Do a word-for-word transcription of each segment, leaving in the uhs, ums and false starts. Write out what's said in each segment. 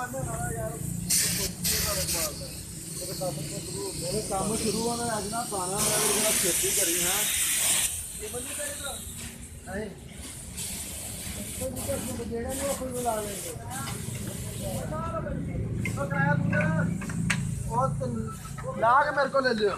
ਕੰਮ ਸ਼ੁਰੂ ਹੋਣਾ ਅੱਜ ਨਾ ਪਾਣਾ ਮੇਰਾ ਖੇਤੀ ਕਰੀ ਹੈ ਨਹੀਂ ਕੋਈ ਜਿਹੜਾ ਨੂੰ ਕੋਈ ਬੁਲਾ ਲੈਂਦੇ ਉਹ ਕਰਾਇਆ ਤੂੰ ਉਹ ਲਾ ਕੇ ਮੇਰੇ ਕੋਲ ਲੈ ਲਿਓ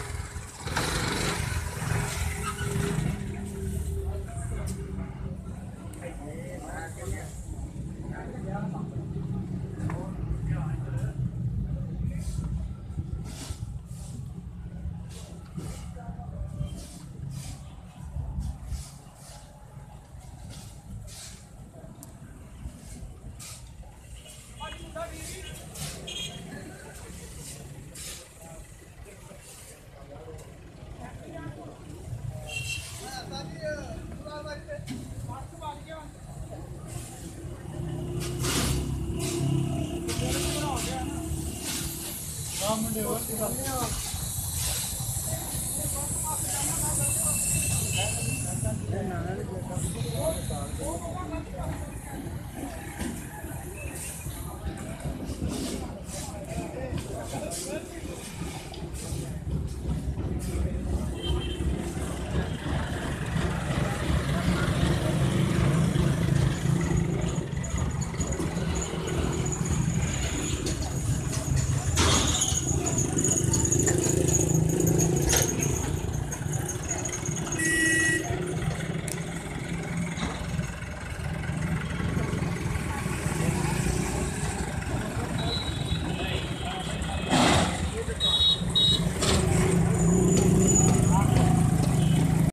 ਮੁੰਡੇ ਹੋਰ ਕੀ ਕਰਦੇ ਆ ਨਾ ਨਾ